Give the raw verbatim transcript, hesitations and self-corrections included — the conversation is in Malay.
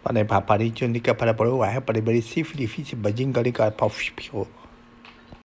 Pada papa di cun di pada pada wah pada beri sif di fisi bajing kali ka pau pio